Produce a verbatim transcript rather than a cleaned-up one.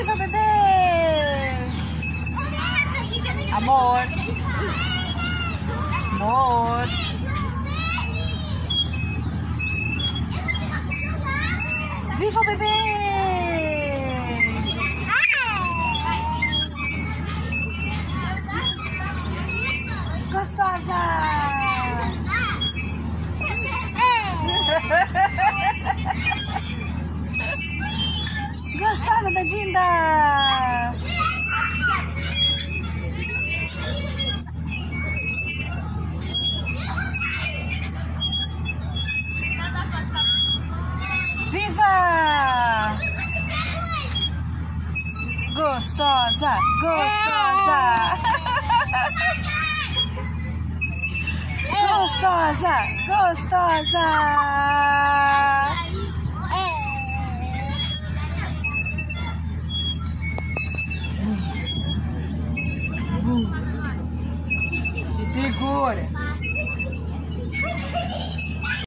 Viva, bebê! Amor! Amor! Viva, bebê! Gostosa! Gostosa da Dinda! Viva! Gostosa! Gostosa! Gostosa! Gostosa! Te segura!